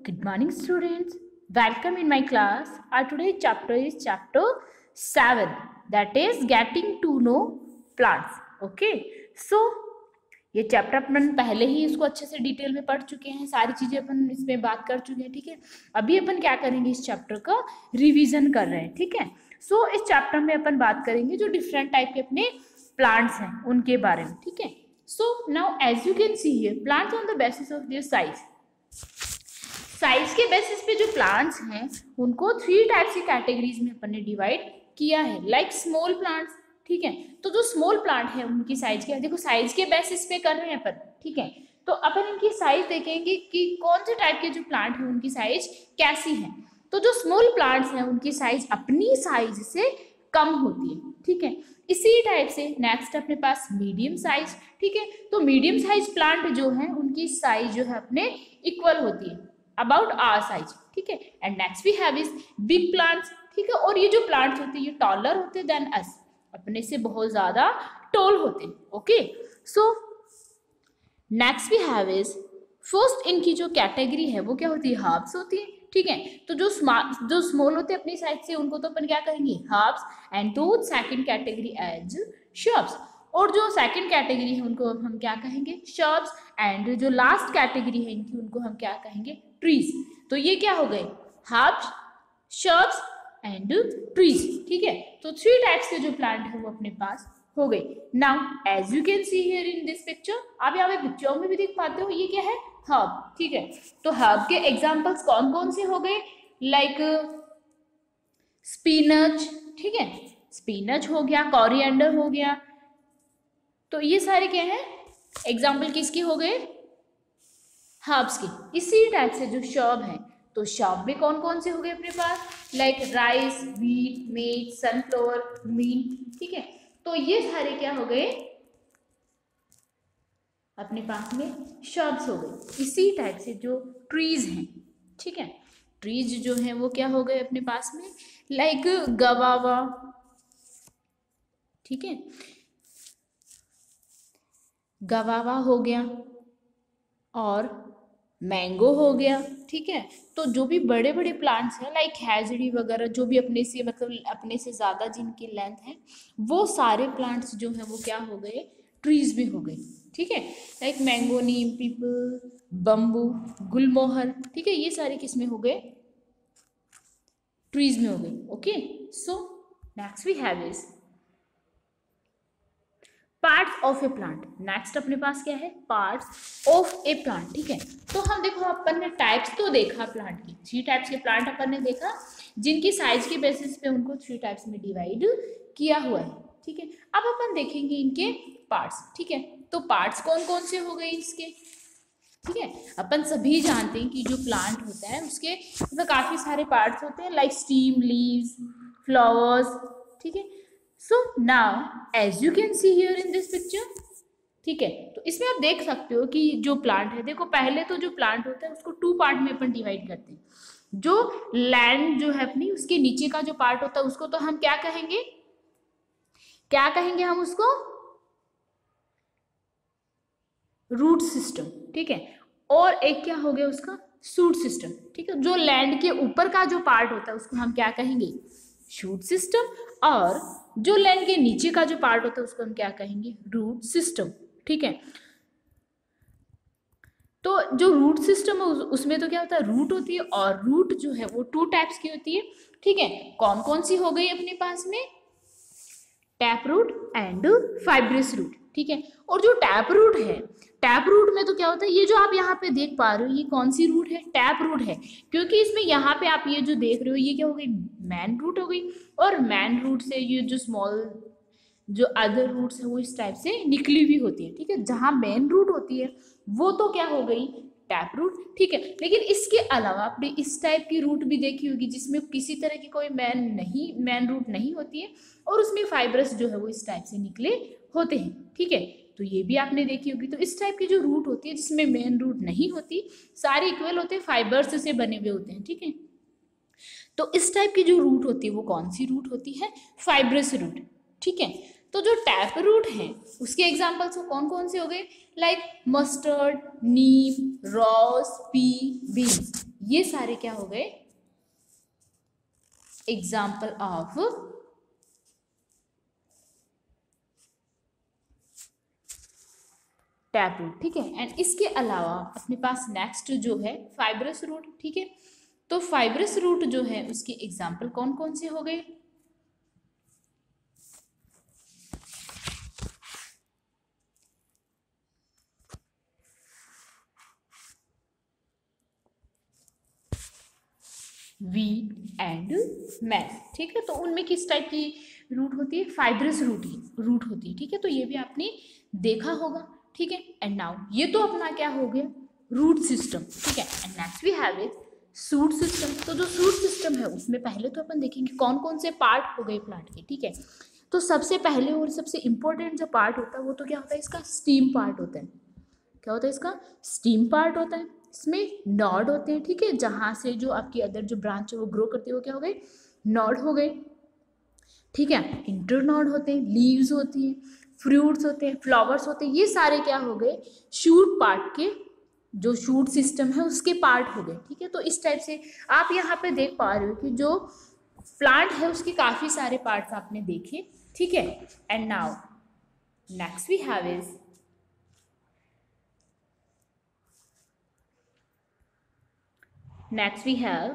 Good morning, students. Welcome in my class. Our today's chapter is chapter 7, that is getting to know plants. Okay. So ये chapter अपन पहले ही इसको अच्छे से डिटेल में पढ़ चुके हैं, सारी चीजें अपन इसमें बात कर चुके हैं. ठीक है, अभी अपन क्या करेंगे, इस चैप्टर का रिवीजन कर रहे हैं. ठीक है, सो इस चैप्टर में अपन बात करेंगे जो डिफरेंट टाइप के अपने प्लांट्स हैं उनके बारे में. ठीक है, so now as you can see here, plants on the basis of their size के बेसिस पे जो प्लांट्स हैं उनको 3 टाइप्स की कैटेगरीज में अपन ने डिवाइड किया है. Like small plants. ठीक है, तो जो स्मॉल प्लांट है उनकी साइज क्या है, देखो साइज के बेसिस पे कर रहे हैं अपन. ठीक है, तो अपन इनकी साइज देखेंगे कि कौन से टाइप के जो प्लांट है उनकी साइज कैसी है. तो जो स्मॉल प्लांट्स हैं उनकी साइज अपनी साइज से कम होती है. ठीक है, इसी टाइप से नेक्स्ट अपने पास मीडियम साइज. ठीक है, तो मीडियम साइज प्लांट जो है उनकी साइज जो है अपने इक्वल होती है, अबाउट आवर साइज. ठीक है, and next we have is big plants. ठीक है, और ये जो प्लांट्स होते हैं ये टॉलर होते हैं देन अस, अपने से बहुत ज्यादा टॉल होते हैं. Okay, so next we have is first, इनकी जो कैटेगरी है वो क्या होती है, हर्ब्स होती है. ठीक है, तो जो स्मॉल होते हैं अपनी साइड से उनको तो अपन क्या कहेंगे, हर्ब्स. एंड तो सेकंड कैटेगरी एज श्रब्स, और जो सेकंड कैटेगरी है उनको हम क्या कहेंगे, श्रब्स. एंड जो लास्ट कैटेगरी है इनकी उनको हम क्या कहेंगे, ट्रीज. तो ये क्या हो गए, हर्ब्स, श्रब्स एंड ट्रीज. ठीक है, तो 3 टाइप्स के जो प्लांट है वो अपने पास हो गए. Now as you can see here in this picture, आप यहाँ पे पिक्चर में भी देख पाते हो, ये क्या है, हर्ब. ठीक है, तो हर्ब के एग्जांपल्स कौन कौन से हो गए, लाइक स्पिनच. ठीक है, स्पिनच हो गया, कोरिएंडर हो गया. तो ये सारे क्या है, एग्जाम्पल किसके हो गए, हर्ब्स के. इसी टाइप से जो शर्ब है, तो शर्ब में कौन कौन से हो गए अपने पास, like rice, wheat, maize, sunflower, meat. ठीक है, तो ये सारे क्या हो गए अपने पास में, शर्ब्स हो गए. इसी टाइप से जो ट्रीज हैं, ठीक है, ट्रीज जो है वो क्या हो गए अपने पास में, लाइक गवावा. ठीक है, गवावा हो गया और मैंगो हो गया. ठीक है, तो जो भी बड़े बड़े प्लांट्स हैं लाइक हैजरी वगैरह, जो भी अपने से मतलब अपने से ज़्यादा जिनकी लेंथ है, वो सारे प्लांट्स जो हैं वो क्या हो गए, ट्रीज में हो गए. ठीक है, like mango, neem, peepal, bamboo, gulmohar. ठीक है, ये सारे किस में हो गए, ट्रीज में हो गए. Okay, so next we have is parts of a plant. Next अपने पास क्या है, पार्ट्स ऑफ ए प्लांट. ठीक है, तो हम देखो अपन ने टाइप्स तो देखा प्लांट की, 3 टाइप्स के प्लांट अपन ने देखा जिनकी साइज के बेसिस पे उनको 3 टाइप्स में डिवाइड किया हुआ है. ठीक है, अब अपन देखेंगे इनके पार्ट्स. ठीक है, तो पार्ट्स कौन कौन से हो गए इसके. ठीक है, अपन सभी जानते हैं कि जो प्लांट होता है उसके मतलब काफी सारे पार्ट्स होते हैं, लाइक स्टीम, लीव्स, फ्लावर्स. ठीक है, so now as you can see here in this picture. ठीक है, तो इसमें आप देख सकते हो कि जो प्लांट है, देखो पहले तो जो प्लांट होता है उसको 2 पार्ट में अपन डिवाइड करते हैं. जो लैंड जो है अपनी, उसके नीचे का जो पार्ट होता है उसको तो हम क्या कहेंगे, क्या कहेंगे हम उसको, रूट सिस्टम. ठीक है, और एक क्या हो गया उसका, शूट सिस्टम. ठीक है, जो लैंड के ऊपर का जो पार्ट होता है उसको हम क्या कहेंगे, शूट सिस्टम. और जो लैंड के नीचे का जो पार्ट होता है उसको हम क्या कहेंगे, रूट सिस्टम. ठीक है, तो जो रूट सिस्टम है उसमें तो क्या होता है, रूट होती है, और रूट जो है वो 2 टाइप्स की होती है. ठीक है, कौन कौन सी हो गई अपने पास में, tap root and fibrous root. ठीक है, और जो टैप रूट है, टैप रूट में तो क्या होता है, ये जो आप यहाँ पे देख पा रहे हो ये कौन सी रूट है, टैप रूट है. क्योंकि इसमें यहाँ पे आप ये जो देख रहे हो ये क्या हो गई, मैन रूट हो गई. और मैन रूट से ये जो स्मॉल जो अदर रूट्स है वो इस टाइप से निकली हुई होती है. ठीक है, जहाँ मेन रूट होती है वो तो क्या हो गई, टैप रूट. ठीक है, लेकिन इसके अलावा आपने इस टाइप की रूट भी देखी होगी जिसमें किसी तरह की कोई मैन रूट नहीं होती है, और उसमें फाइब्रस जो है वो इस टाइप से निकले होते हैं. ठीक है, तो ये भी आपने देखी होगी. तो इस टाइप की जो रूट होती है जिसमें मेन रूट नहीं होती, सारे इक्वल होते हैं, फाइबर्स से बने हुए होते हैं. ठीक है, तो इस टाइप की जो रूट होती है वो कौन सी रूट होती है, फाइब्रस रूट. ठीक है, तो जो टैप रूट है उसके एग्जाम्पल्स कौन कौन से हो गए, like mustard, neem, rose, pea, beans, ये सारे क्या हो गए एग्जाम्पल ऑफ टैप रूट। ठीक है, एंड इसके अलावा अपने पास नेक्स्ट जो है फाइब्रस रूट। ठीक है, तो फाइब्रस रूट जो है उसके एग्जाम्पल कौन कौन से हो गए, वीट एंड मैस। ठीक है, तो उनमें किस टाइप की रूट होती है, फाइब्रस रूट होती है। ठीक है, तो ये भी आपने देखा होगा। ठीक है, एंड नाउ ये तो अपना क्या हो गया रूट सिस्टम। ठीक है, and next we have it shoot system. तो जो शूट सिस्टम है उसमें पहले तो अपन देखेंगे कौन कौन से पार्ट हो गए प्लांट के। ठीक है, तो सबसे पहले और सबसे इंपॉर्टेंट जो पार्ट होता है वो तो क्या होता है, इसका स्टीम पार्ट होता है। क्या होता है, इसका स्टीम पार्ट होता है। इसमें नॉड होते हैं। ठीक है, जहां से जो आपकी अदर जो ब्रांच है वो ग्रो करती है वो क्या हो गए, नॉड हो गए। ठीक है, इंटरनॉड होते हैं, लीव्स होती हैं, फ्रूट्स होते हैं, फ्लावर्स होते हैं, ये सारे क्या हो गए शूट पार्ट के, जो शूट सिस्टम है उसके पार्ट हो गए। ठीक है, तो इस टाइप से आप यहाँ पे देख पा रहे हो कि जो प्लांट है उसके काफी सारे पार्ट्स आपने देखे। ठीक है, and now next we have is next we have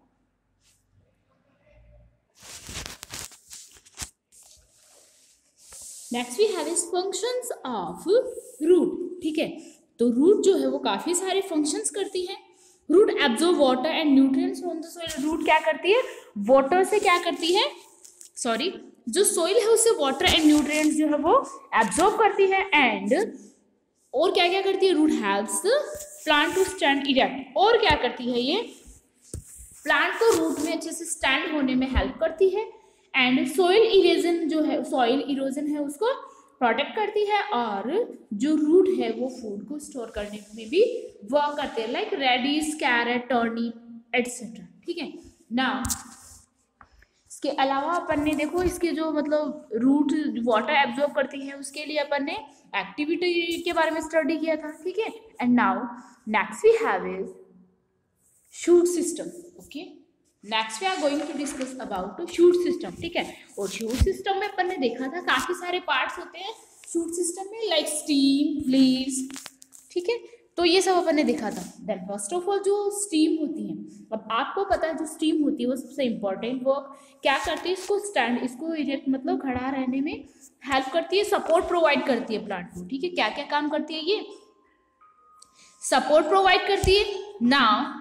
is functions of root। ठीक है, तो रूट जो है वो काफी सारे फंक्शंस करती है। Root absorb water and nutrients from the soil. Root क्या करती है, वाटर से क्या करती है, सॉरी जो सोइल है उससे वाटर एंड न्यूट्रिएंट्स जो है वो एब्जॉर्ब करती है। एंड और क्या क्या करती है, root helps plant to stand erect. और क्या करती है, ये प्लांट को रूट में अच्छे से स्टैंड होने में हेल्प करती है। एंड सॉइल इरोजन जो है, सॉइल इरोजन है उसको प्रोटेक्ट करती है। और जो रूट है वो फूड को स्टोर करने में भी वर्क करते हैं, like radish, carrot, turnip etcetera. ठीक है, नाउ इसके अलावा अपन ने देखो इसके जो मतलब रूट वाटर एब्जॉर्ब करती है उसके लिए अपन ने एक्टिविटी के बारे में स्टडी किया था। ठीक है, and now next we have is shoot system. Okay, next we are going to discuss about shoot system. ठीक है, और शूट सिस्टम में अपन ने देखा था काफी सारे पार्ट्स होते हैं शूट सिस्टम में, लाइक स्टीम, लीव्स। ठीक है, तो ये सब अपन ने देखा था। देन फर्स्ट ऑफ ऑल जो स्टीम होती है, अब आपको पता है जो स्टीम होती है वो सबसे इंपॉर्टेंट वर्क क्या करती है, इसको स्टैंड, इसको इरेक्ट मतलब खड़ा रहने में हेल्प करती है, सपोर्ट प्रोवाइड करती है प्लांट को। ठीक है, क्या क्या काम करती है, ये सपोर्ट प्रोवाइड करती है। नाउ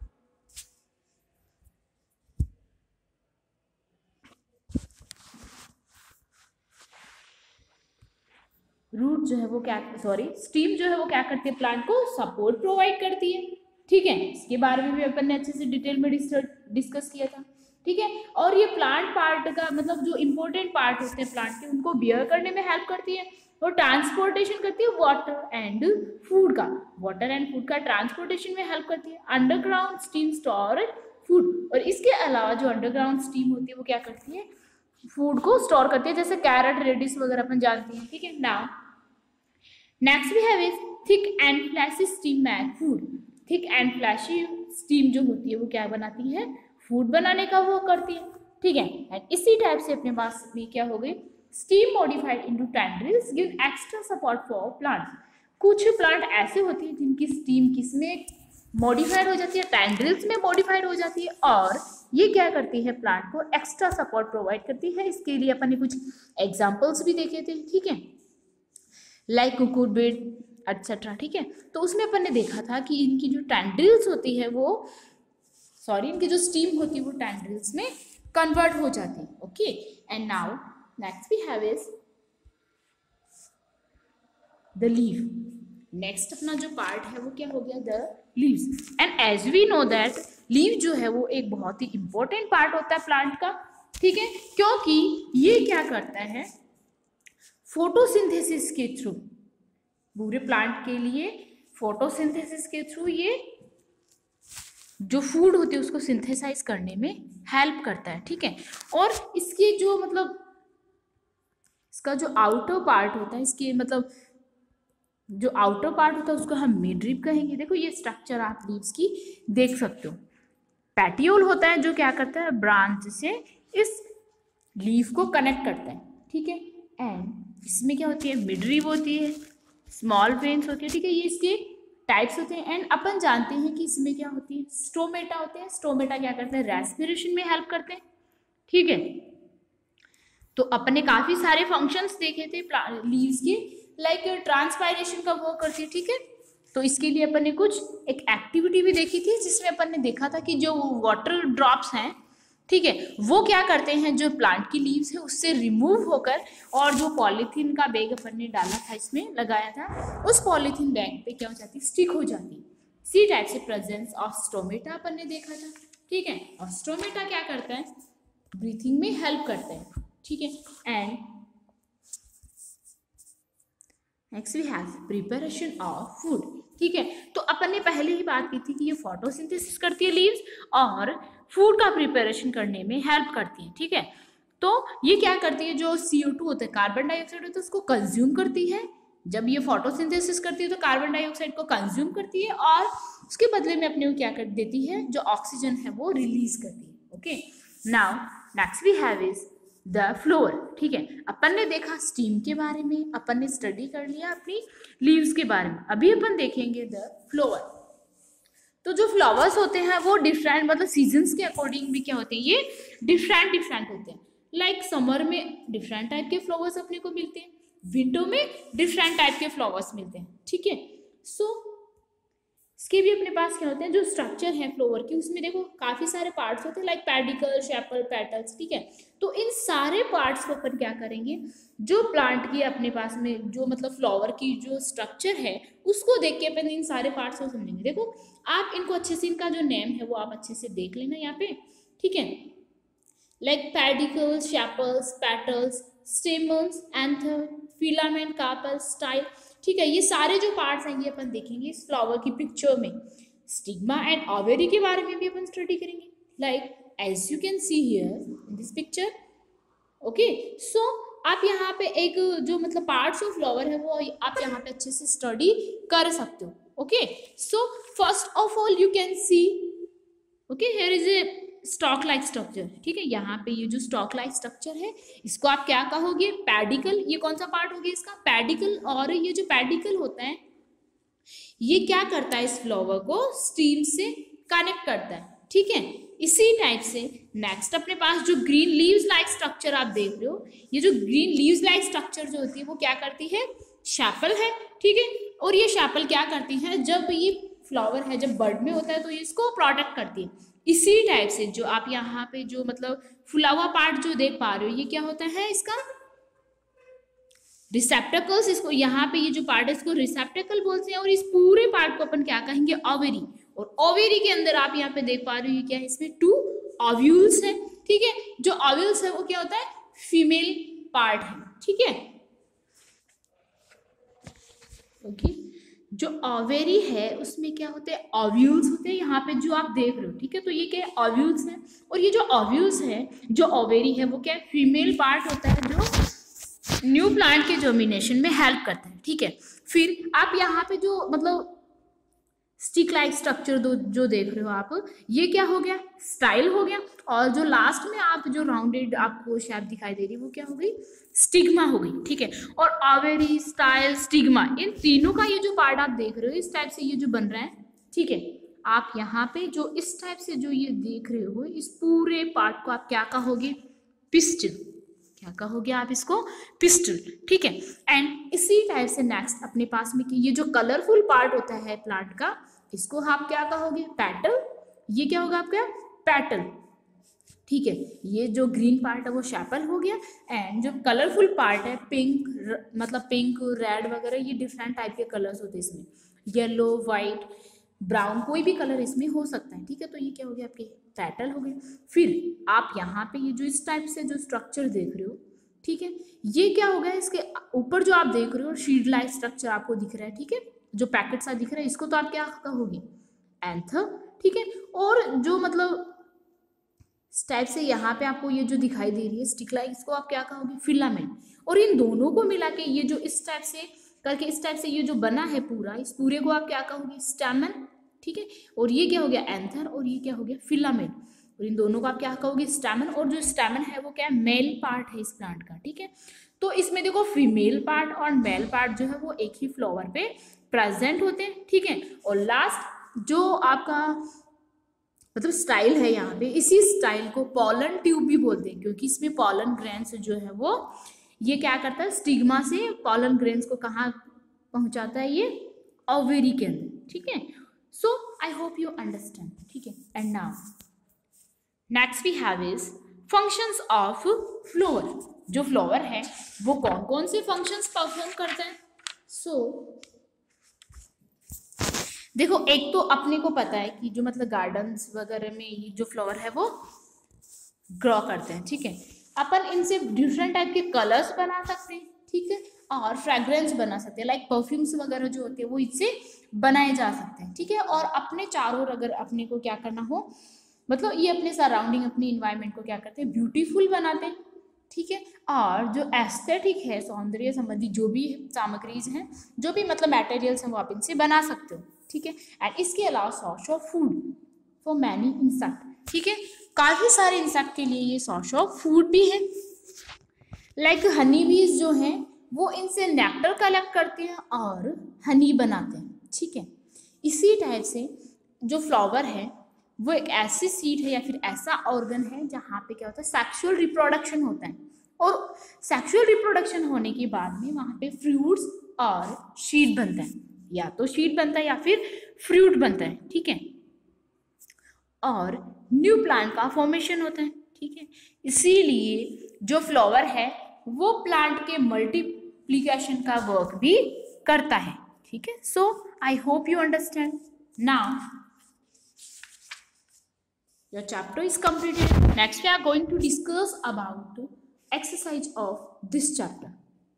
रूट जो है वो क्या, सॉरी स्टीम जो है वो क्या करती है, प्लांट को सपोर्ट प्रोवाइड करती है। ठीक है, इसके बारे में भी अपन ने अच्छे से डिटेल में डिस्कस किया था। ठीक है, और ये प्लांट पार्ट का मतलब जो इंपॉर्टेंट पार्ट होते हैं प्लांट के उनको बियर करने में हेल्प करती है और ट्रांसपोर्टेशन करती है वाटर एंड फूड का, वाटर एंड फूड का ट्रांसपोर्टेशन में हेल्प करती है। अंडरग्राउंड स्टीम स्टोर फूड, और इसके अलावा जो अंडरग्राउंड स्टीम होती है वो क्या करती है, फूड को स्टोर करती है, जैसे कैरेट, रेडिश वगैरह अपन जानते हैं। ठीक है, now next we have is thick and fleshy stem make food. Thick and fleshy stem जो होती है वो क्या बनाती है, फूड बनाने का वो करती है। ठीक है, एंड इसी टाइप से अपने पास भी क्या हो गई, stem modified into tendrils give extra support for plants. कुछ प्लांट ऐसे होते हैं जिनकी स्टीम किसमें मॉडिफाइड हो जाती है, टेंड्रिल्स में मॉडिफाइड हो जाती है, और ये क्या करती है, प्लांट को एक्स्ट्रा सपोर्ट प्रोवाइड करती है। इसके लिए अपन ने कुछ एग्जांपल्स भी देखे थे। ठीक है, लाइक कुकुरबिट एटसेट्रा। ठीक है, तो उसमें अपन ने देखा था कि इनकी जो टेंड्रिल्स होती है वो, सॉरी इनकी जो स्टीम होती है वो टेंड्रिल्स में कन्वर्ट हो जाती है। Okay, and now next we have is the leaf. Next अपना जो पार्ट है वो क्या हो गया, the leaves. And as we know that leaf जो है वो एक बहुत ही इंपॉर्टेंट पार्ट होता है प्लांट का। ठीक है, क्योंकि ये क्या करता है, फोटोसिंथेसिस के थ्रू, पूरे प्लांट के लिए फोटोसिंथेसिस के थ्रू ये जो फूड होती है उसको सिंथेसाइज करने में हेल्प करता है। ठीक है, और इसकी जो मतलब इसका जो आउटर पार्ट होता है, इसके मतलब जो आउटर पार्ट होता है उसको हम मिडरिप कहेंगे। देखो ये स्ट्रक्चर आप लीव्स की देख सकते हो। पैटियोल होता है जो क्या करता है, ब्रांच से इस लीफ को कनेक्ट करता है, ठीक है। एंड इसमें क्या होती है, मिडरिप होती है, स्मॉल वेन्स होती है, ठीक है। ये इसके टाइप्स होते हैं। एंड अपन जानते हैं कि इसमें क्या होती है, स्टोमेटा होते हैं। स्टोमेटा क्या करते हैं, रेस्पिरेशन में हेल्प करते हैं, ठीक है। तो अपने काफी सारे फंक्शंस देखे थे लीव्स के, लाइक ट्रांसपायरेशन का वर्क करती है, ठीक है। तो इसके लिए अपन ने कुछ एक एक्टिविटी भी देखी थी जिसमें अपन ने देखा था कि जो वाटर ड्रॉप्स हैं, ठीक है, वो क्या करते हैं, जो प्लांट की लीव्स है उससे रिमूव होकर, और जो पॉलीथीन का बैग अपन ने डाला था इसमें लगाया था, उस पॉलीथीन बैग पे क्या हो जाती है, स्टिक हो जाती है। सी टाइप से प्रेजेंस ऑफ स्टोमेटा अपन ने देखा था, ठीक है। और स्टोमेटा क्या करता है, ब्रीथिंग में हेल्प करते हैं, ठीक है। And next we have preparation of food, ठीक है। तो अपन ने पहले ही बात की थी कि ये फोटोसिंथेसिस करती है लीव्स, और फूड का प्रिपरेशन करने में हेल्प करती है, ठीक है। तो ये क्या करती है, जो CO2 होता है, कार्बन डाइऑक्साइड होता है, उसको कंज्यूम करती है। जब ये फोटोसिंथेसिस करती है तो कार्बन डाइऑक्साइड को कंज्यूम करती है, और उसके बदले में अपने को क्या कर देती है, जो ऑक्सीजन है वो रिलीज करती है। Okay, now next we have is the flower, ठीक है। अपन ने देखा स्टीम के बारे में, अपन ने स्टडी कर लिया अपनी लीव्स के बारे में। अभी अपन देखेंगे द फ्लोअर। तो जो फ्लावर्स होते हैं वो डिफरेंट, मतलब सीजन्स के अकॉर्डिंग भी क्या होते हैं, ये डिफरेंट होते हैं। लाइक समर में डिफरेंट टाइप के फ्लावर्स अपने को मिलते हैं, विंटर में डिफरेंट टाइप के फ्लावर्स मिलते हैं, ठीक है। सो इसके भी अपने पास क्या होते हैं, जो स्ट्रक्चर है फ्लावर की, उसमें देखो काफी सारे पार्ट्स होते हैं, लाइक पेडिकल, शेपल, पेटल्स, ठीक है। तो इन सारे पार्ट्स को अपन क्या करेंगे, जो प्लांट की अपने पास में जो मतलब फ्लावर की जो स्ट्रक्चर है उसको देख के अपन इन सारे पार्ट्स को समझेंगे। देखो आप इनको अच्छे से, इनका जो नेम है वो आप अच्छे से देख लेना यहाँ पे, ठीक है। Like pedicels, sepals, petals, stamens, anther, filament, carpel, style, ठीक है। ये सारे जो पार्ट्स हैं ये अपन देखेंगे इस फ्लावर की पिक्चर में। स्टिग्मा एंड ओवेरी के बारे में भी अपन स्टडी करेंगे, like as you can see here in this picture. Okay, so आप यहाँ पे एक जो मतलब पार्ट्स ऑफ फ्लावर है वो आप यहाँ पे अच्छे से स्टडी कर सकते हो। Okay, so first of all you can see, okay, here is a stalk like structure, ठीक है। यहाँ पे ये जो स्टॉक लाइक स्ट्रक्चर है इसको आप क्या कहोगे, पेडिकल। ये कौन सा पार्ट हो गया इसका, पेडिकल। और ये जो पेडिकल होता है ये क्या करता है, इस फ्लावर को स्टीम से कनेक्ट करता है, ठीक है। इसी टाइप से नेक्स्ट अपने पास जो ग्रीन लीव्स लाइक स्ट्रक्चर आप देख रहे हो, ये जो ग्रीन लीव्स लाइक स्ट्रक्चर जो होती है वो क्या करती है, शैपल है, ठीक है। और ये शैपल क्या करती है, जब ये फ्लावर है जब बर्ड में होता है तो ये इसको प्रोटेक्ट करती है। इसी टाइप से जो आप यहाँ पे जो मतलब फुला हुआ पार्ट जो देख पा रहे हो ये क्या होता है, इसका रिसेप्टेकल्स। इसको यहाँ पे ये जो पार्ट है इसको रिसेप्टेकल बोलते हैं। और इस पूरे पार्ट को अपन क्या कहेंगे, ओवेरी। और ओवेरी के अंदर आप यहाँ पे देख पा रहे हो ये क्या है, इसमें 2 ओव्यूल्स है, ठीक है। जो ओव्यूल्स है वो क्या होता है, फीमेल पार्ट है, ठीक है। ओके, जो ओवेरी है उसमें क्या होते हैं, ओव्यूल्स होते हैं, यहाँ पे जो आप देख रहे हो, ठीक है। तो ये क्या है, ओव्यूल्स है। और ये जो ओव्यूल्स है, जो ओवेरी है वो क्या है, फीमेल पार्ट होता है जो न्यू प्लांट के जर्मिनेशन में हेल्प करता है, ठीक है। फिर आप यहाँ पे जो मतलब स्टिक लाइक स्ट्रक्चर जो देख रहे हो आप, ये क्या हो गया, स्टाइल हो गया। और जो लास्ट में आप जो राउंडेड आपको शेप दिखाई दे रही है वो क्या हो गई, स्टिग्मा हो गई, ठीक है। और ओवेरी, स्टाइल, स्टिग्मा, इन तीनों का ये जो पार्ट आप देख रहे हो इस टाइप से ये जो बन रहा है, ठीक है। आप यहाँ पे जो इस टाइप से जो ये देख रहे हो इस पूरे पार्ट को आप क्या कहोगे, पिस्टल। क्या कहोगे आप इसको, पिस्टल, ठीक है। एंड इसी टाइप से नेक्स्ट अपने पास में कि ये जो कलरफुल पार्ट होता है प्लांट का इसको आप क्या कहोगे, पेटल। ये क्या होगा आपका, पेटल, ठीक है। ये जो ग्रीन पार्ट है वो शैपल हो गया। एंड जो कलरफुल पार्ट है पिंक, मतलब पिंक, रेड वगैरह, ये डिफरेंट टाइप के कलर्स होते हैं इसमें, येलो, वाइट, ब्राउन, कोई भी कलर इसमें हो सकता है, ठीक है। तो ये क्या हो गया, आपके पेटल हो गए। फिर आप यहाँ पे ये जो इस टाइप से जो स्ट्रक्चर देख रहे हो, ठीक है, ये क्या हो गया, इसके ऊपर जो आप देख रहे हो शीड लाइक स्ट्रक्चर आपको दिख रहा है, ठीक है, जो पैकेट सा दिख रहा है इसको तो आप क्या कहोगे, एंथर, ठीक है। और जो मतलब इस टाइप से यहाँ पे आपको ये जो दिखाई दे रही है स्टिक लाइक, इसको आप क्या कहोगे, फिलामेंट। और इन दोनों को मिला के ये जो इस टाइप से करके इस टाइप से ये जो बना है पूरा, इस पूरे को आप क्या कहोगे, स्टैमेन, ठीक है। और ये क्या हो गया, एंथर, और ये क्या हो गया, फिलामेंट। और इन दोनों को आप क्या कहोगे, स्टैमेन। और जो स्टैमेन है वो क्या है, मेल पार्ट है इस प्लांट का, ठीक है। तो इसमें देखो फीमेल पार्ट और मेल पार्ट जो है वो एक ही फ्लावर पे प्रेजेंट होते हैं, ठीक है। और लास्ट जो आपका मतलब स्टाइल है यहाँ पे, इसी स्टाइल को पॉलन ट्यूब भी बोलते हैं, क्योंकि इसमें पॉलन ग्रेन्स जो है वो ये क्या करता है, स्टिग्मा से पॉलन ग्रेन्स को कहाँ पहुंचाता है, ये ओवेरी के अंदर, ठीक है। So I hope you understand, ठीक है। And now next we have is functions of flower. जो फ्लावर है वो कौन कौन से फंक्शंस परफॉर्म करते हैं। सो देखो, एक तो अपने को पता है कि जो मतलब गार्डन्स वगैरह में ये जो फ्लावर है वो ग्रो करते हैं, ठीक है। अपन इनसे डिफरेंट टाइप के कलर्स बना सकते हैं, ठीक है, और फ्रेग्रेंस बना सकते हैं, लाइक परफ्यूम्स वगैरह जो होते हैं वो इससे बनाए जा सकते हैं, ठीक है। और अपने चारों अगर अपने को क्या करना हो, मतलब ये अपने सराउंडिंग अपने इन्वायरमेंट को क्या करते हैं, ब्यूटीफुल बनाते हैं, ठीक है। और जो एस्थेटिक है, सौंदर्य संबंधी जो भी सामग्रीज हैं, जो भी मतलब मटेरियल्स हैं, वो आप इनसे बना सकते हो, ठीक है। एंड इसके अलावा source of food for many insect, ठीक है। काफी सारे इंसेक्ट के लिए ये सोर्स ऑफ फूड भी है। लाइक हनी बीज जो हैं वो इनसे नेक्टर कलेक्ट करते हैं और हनी बनाते हैं, ठीक है। इसी टाइप से जो फ्लावर है वो एक ऐसी सीड है या फिर ऐसा ऑर्गन है जहाँ पे क्या होता है, सेक्सुअल रिप्रोडक्शन होता है। और सेक्सुअल रिप्रोडक्शन होने के बाद में वहाँ पे फ्रूट्स और सीड बनता है, या तो सीड बनता है या फिर फ्रूट बनता है, ठीक है। और न्यू प्लांट का फॉर्मेशन होता है, ठीक है। इसीलिए जो फ्लावर है वो प्लांट के मल्टीप्लिकेशन का वर्क भी करता है, ठीक है। So I hope you understand. Now your chapter is completed. Next we are going to discuss about exercise of this chapter.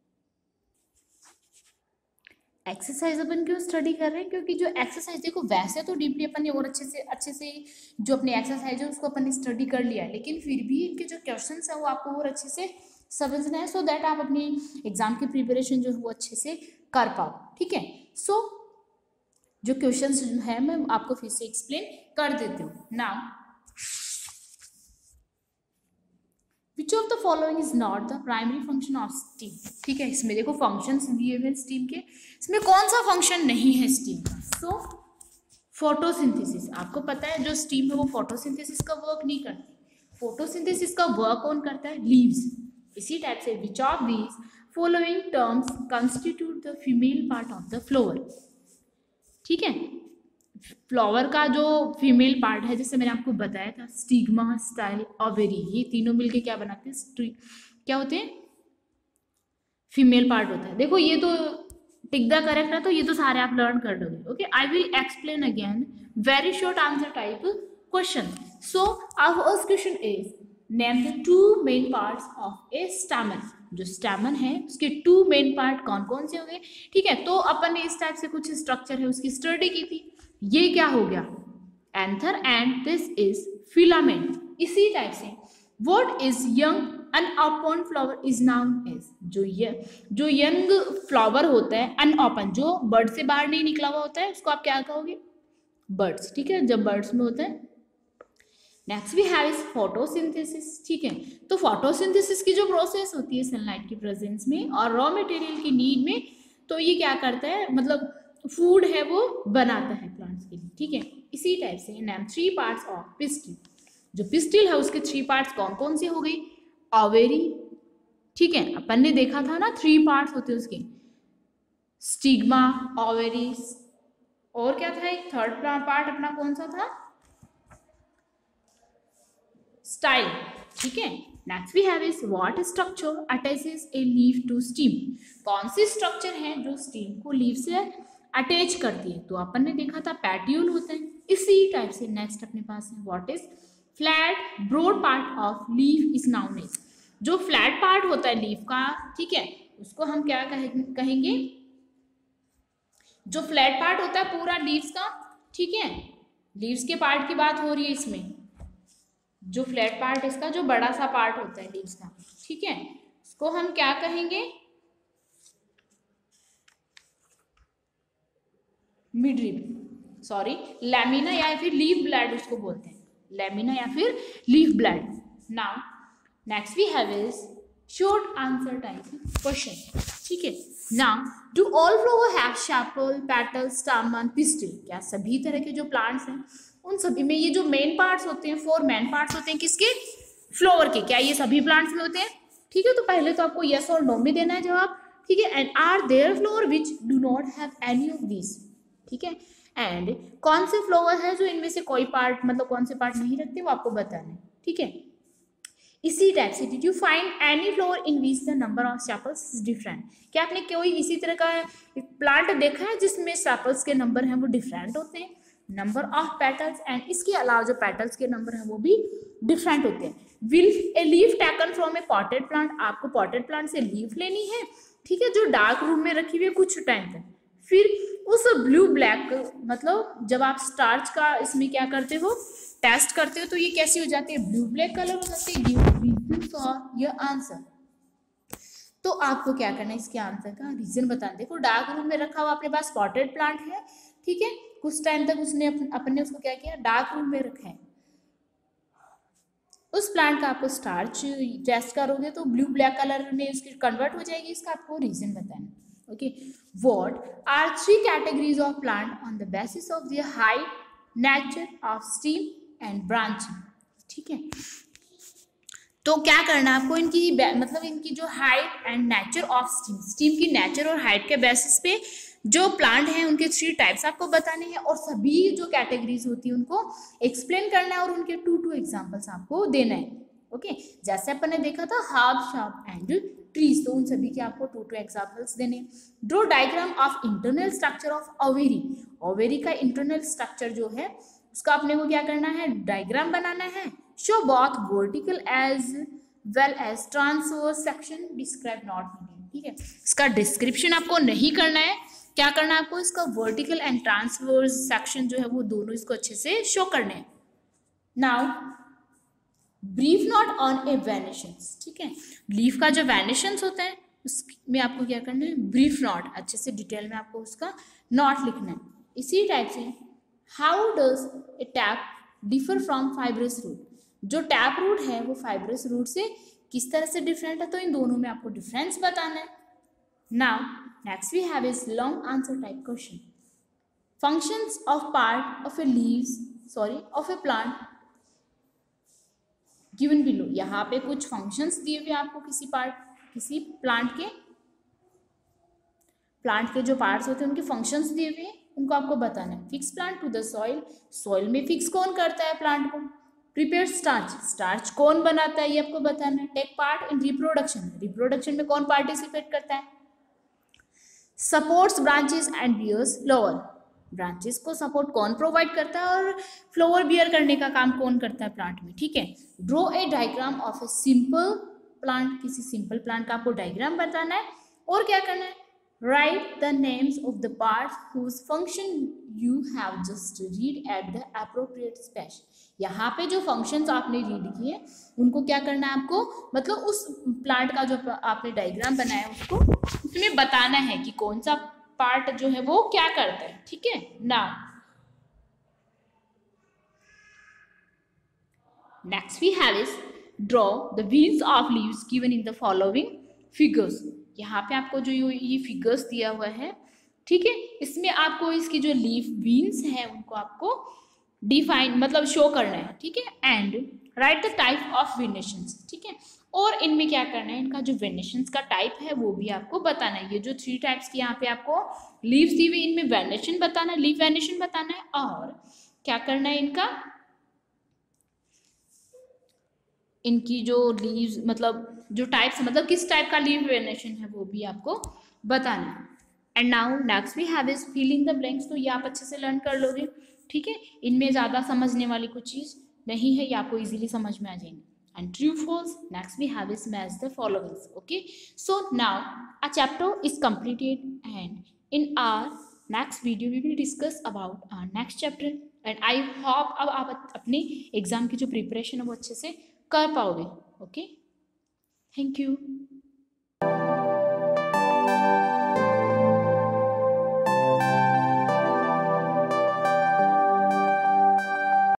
Exercise अपन क्यों स्टडी कर रहे हैं, क्योंकि जो एक्सरसाइज देखो वैसे तो डीपली अपन ने और अच्छे से जो अपनी एक्सरसाइज है उसको अपन ने स्टडी कर लिया है, लेकिन फिर भी इनके जो क्वेश्चंस है वो आपको और अच्छे से समझना है, सो दैट आप अपनी एग्जाम की प्रिपरेशन जो है वो अच्छे से कर पाओ, ठीक है। सो जो क्वेश्चंस है मैं आपको फिर से एक्सप्लेन कर देती हूँ। Now Which of the following is not the primary function of steam, ठीक है। इसमें देखो फंक्शंस दिए हुए स्टीम के, इसमें कौन सा फंक्शन नहीं है स्टीम का। सो फोटोसिंथेसिस, आपको पता है जो स्टीम है वो फोटोसिंथेसिस का वर्क नहीं करती। फोटोसिंथेसिस का वर्क कौन करता है, लीव्स। इसी टाइप से which of these following terms constitute the female part of the flower, ठीक है। फ्लावर का जो फीमेल पार्ट है, जैसे मैंने आपको बताया था, स्टिग्मा, स्टाइल, ओवेरी, ये तीनों मिलके क्या बनाते हैं, क्या होते हैं, फीमेल पार्ट होता है। देखो ये तो टिक द करेक्ट है, तो ये तो सारे आप लर्न कर लोगे, okay. I will explain again, very short answer type question. So our first question is name the two main parts of a stamen. जो स्टैमन है उसके टू मेन पार्ट कौन कौन से हो गए, ठीक है। तो अपन ने इस टाइप से कुछ स्ट्रक्चर है उसकी स्टडी की थी। ये क्या हो गया, anther, and this is filament. इसी टाइप से what is young unopen flower is known as, जो यंग फ्लावर होता है अनओपन, जो बर्ड से बाहर नहीं निकला हुआ होता है, उसको आप क्या कहोगे, बर्ड्स, ठीक है, जब बर्ड्स में होता है। Next we have is photosynthesis, ठीक है। तो फोटोसिंथेसिस की जो प्रोसेस होती है सनलाइट की प्रेजेंस में और रॉ मटेरियल की नीड में, तो ये क्या करता है, मतलब फूड है वो बनाता है प्लांट्स के लिए, ठीक है। इसी टाइप से name three parts of pistil. जो पिस्टिल है उसके थ्री पार्ट्स कौन कौन से हो गई, ओवेरी, ठीक है, अपन ने देखा था ना, थ्री पार्ट्स होते हैं उसके, स्टिग्मा, ओवेरी, और क्या था एक थर्ड पार्ट अपना कौन सा था, स्टाइल, ठीक है। Next we have is what structure attaches a leaf to stem. कौन सी स्ट्रक्चर है जो स्टीम को लीफ से अटैच करती है, तो अपन ने देखा था पैट्यूल होता है। इसी टाइप से नेक्स्ट अपने पास है what is flat broad part of leaf is known as. जो फ्लैट पार्ट होता है लीफ का, ठीक है, उसको हम क्या कहेंगे, जो फ्लैट पार्ट होता है पूरा लीव्स का, ठीक है, लीव्स के पार्ट की बात हो रही है इसमें, जो फ्लैट पार्ट इसका जो बड़ा सा पार्ट होता है लीव्स का, ठीक है, इसको हम क्या कहेंगे, मिडरिब, सॉरी लैमिना या फिर लीफ ब्लैड उसको बोलते हैं, लैमिना या फिर leaf blade. Now next we have is short answer type question, ठीक है। Now do all flower have sepal, petal, stamen, pistil, क्या सभी तरह के जो प्लांट्स हैं उन सभी में ये जो मेन पार्ट्स होते हैं, 4 मेन पार्ट्स होते हैं किसके, फ्लावर के, क्या ये सभी प्लांट्स में होते हैं, ठीक है। तो पहले तो आपको यस और नो में देना है जवाब, ठीक है। And are there flower which do not have any of this, ठीक है। एंड कौन से फ्लावर है जो इनमें से कोई पार्ट मतलब कौन से पार्ट नहीं रखते वो आपको बताना है, ठीक है। इसी टाइप से did you find any flower in which the number of sepals is different, क्या आपने कोई इसी तरह का प्लांट देखा है जिसमें सेपल्स के नंबर हैं वो डिफरेंट होते हैं, नंबर ऑफ पेटल्स, एंड इसके अलावा जो पेटल्स के नंबर हैं वो भी डिफरेंट होते हैं। Will a leaf taken from a potted plant, आपको पॉटेड प्लांट से लीफ लेनी है, ठीक है, जो डार्क रूम में रखी हुई है कुछ टाइम तक, फिर उस ब्लू ब्लैक मतलब जब आप स्टार्च का इसमें क्या करते हो टेस्ट करते हो तो ये कैसी हो जाती है, ब्लू ब्लैक कलर हो जाती है। Give reason for your answer, तो आपको क्या करना है इसके आंसर का रीजन बताना। देखो डार्क रूम में रखा हुआ अपने पास स्पॉटेड प्लांट है, ठीक है, कुछ टाइम तक उसने अपने उसको क्या किया डार्क रूम में रखा है, उस प्लांट का आपको स्टार्च टेस्ट करोगे तो ब्लू ब्लैक कलर में उसकी कन्वर्ट हो जाएगी, इसका आपको रीजन बताना। Okay, what are 3 categories of plant on the basis of their height, nature of stem and branching, ठीक है। तो क्या करना है आपको इनकी मतलब इनकी जो height and nature of stem, stem की नेचर और हाइट के बेसिस पे जो प्लांट हैं उनके 3 टाइप्स आपको बताने हैं और सभी जो कैटेगरीज होती है उनको एक्सप्लेन करना है और उनके 2 एग्जांपल्स आपको देना है। ओके, जैसे अपन ने देखा था हार्ब, शार्प एंड ट्रीज, तो उन सभी के आपको 2 एग्जांपल्स देने। Draw diagram of internal structure of ovary, ovary का इंटरनल स्ट्रक्चर जो है उसका अपने को क्या करना है डायग्राम बनाना है। Show both vertical as well as transverse section, describe not meaning, ठीक है। इसका डिस्क्रिप्शन आपको नहीं करना है, क्या करना है आपको इसका वर्टिकल एंड ट्रांसवर्स सेक्शन जो है वो दोनों इसको अच्छे से शो करने हैं। Now brief note on a venations, ठीक है, लीफ का जो वेनेशंस होता है उसमें आपको क्या करना है ब्रीफ नोट, अच्छे से डिटेल में आपको उसका नोट लिखना है। इसी टाइप से how does a tap differ from fibrous root, जो टैप रूट है वो फाइब्रस रूट से किस तरह से डिफरेंट है, तो इन दोनों में आपको डिफरेंस बताना है। Now next we have is long answer type question, functions of part of a leaves of a plant given below, यहाँ पे कुछ फंक्शंस दिए हुए आपको किसी प्लांट के जो पार्ट्स होते हैं उनके फंक्शंस दिए हुए हैं, उनको आपको बताना है। Fix plant to the soil, soil में फिक्स कौन करता है प्लांट को, प्रिपेयर स्टार्च, स्टार्च कौन बनाता है ये आपको बताना है। Take part in reproduction, reproduction में कौन पार्टिसिपेट करता है। Supports branches and bears flower, branches को सपोर्ट कौन प्रोवाइड करता है और फ्लावर बियर करने का काम कौन करता है प्लांट में, ठीक है। Draw a diagram of a simple plant, किसी सिंपल प्लांट का आपको डायग्राम बताना है और क्या करना है write the names of the parts whose function you have just read at the appropriate space, यहाँ पे जो फंक्शंस आपने रीड किए उनको क्या करना है आपको मतलब उस प्लांट का जो आपने डायग्राम बनाया उसको उसमें बताना है कि कौन सा पार्ट जो है वो क्या करता है, ठीक है। Now next we have is draw the wheels of leaves given in the following figures, यहाँ पे आपको जो ये फिगर्स दिया हुआ है, ठीक है, इसमें आपको इसकी जो लीफ व्हील्स हैं उनको आपको डिफाइन मतलब शो करना है, ठीक है। And write the type of venations, ठीक है, और इनमें क्या करना है इनका जो वेनेशंस का टाइप है वो भी आपको बताना है। ये जो 3 टाइप्स की यहाँ पे आपको लीव्स दी हुई इनमें वेनेशन बताना है, लीफ वेनेशन बताना है और क्या करना है इनकी जो लीव्स मतलब जो टाइप्स मतलब किस टाइप का लीफ वेनेशन है वो भी आपको बताना है। And now next we have is fill in the blanks, तो ये आप अच्छे से लर्न कर लोगे, ठीक है, इनमें ज़्यादा समझने वाली कुछ चीज़ नहीं है, ये आपको इजीली समझ में आ जाएंगे। And true false, next we have is match the followings. Okay, so now a chapter is completed and in our next video we will discuss about our next chapter. And I hope अब आप अपनी exam की जो preparation है वो अच्छे से कर पाओगे। Okay, thank you.